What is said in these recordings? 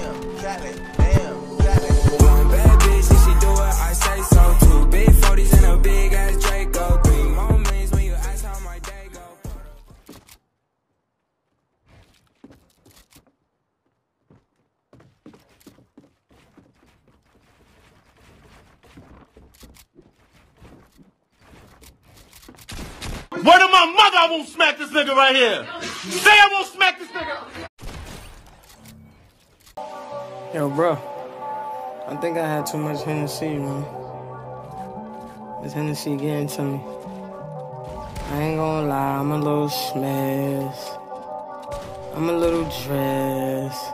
damn, Cali, damn, Cali. One bad bitch, if she do it, I say so too. Big 40s and a big ass Draco. 3 moments when you ask how my day go. Word of my mother, I won't smack this nigga right here. Say I won't smack this nigga. Yo, bro. I think I had too much Hennessy, man. This Hennessy getting to me. I ain't gonna lie, I'm a little smashed. I'm a little dressed.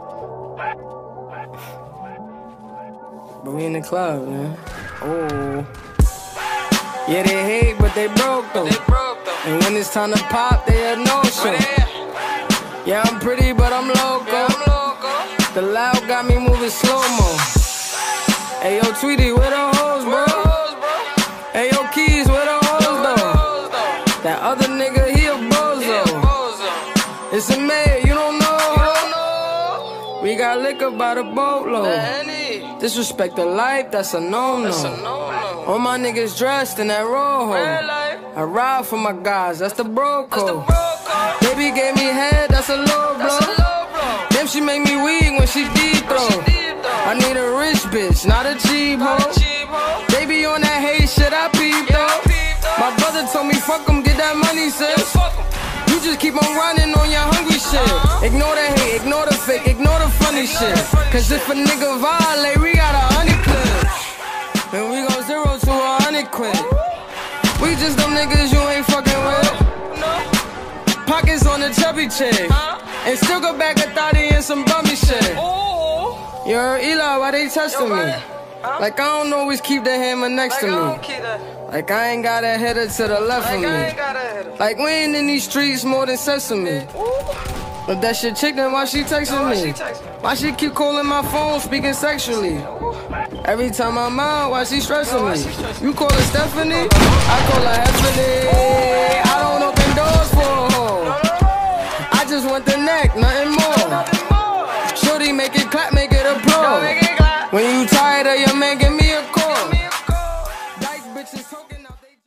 But we in the club, man. Oh. Yeah, they hate, but they broke though. And when it's time to pop, they a no-show. Yeah, I'm pretty, but I'm loco. The loud got me moving slow-mo. Hey, yo, Tweety, where the hoes, bro? Hey, yo, Keys, where the hoes, though? That other nigga, he a bozo. It's a maid, you don't know. We got liquor by the boatload. Disrespect the life, that's a no-no. All my niggas dressed in that rojo. I ride for my guys, that's the bro code. Baby gave me head, that's a low blow. Damn, she make me weak when she deep throw. I need a rich bitch, not a cheap hoe. They be on that hate shit, I peep though. My brother told me fuck em, get that money, sis. You just keep on running on your hungry shit. Ignore the hate, ignore the fake, ignore the funny shit. Cause if a nigga violate, we got 100 clips. Then we go 0 to 100 quid. We just them niggas you ain't fucking with. Pockets on the chubby chick. And still go back a thotty and some bummy shit. You heard Eli, why they testing me? Like I don't always keep the hammer next to me. Like I ain't got a header to the left of me. Like we ain't in these streets more than sesame. But that shit chick, then why she texting me? Why she keep calling my phone, speaking sexually? Every time I'm out, why she stressing me? You call her Stephanie? I call her Heffany. I don't open doors for a hoe. I just want the neck, nothing more. Shorty, make it clap, make it a pro. When you tired of your man, give me a call. Dyke bitches talking.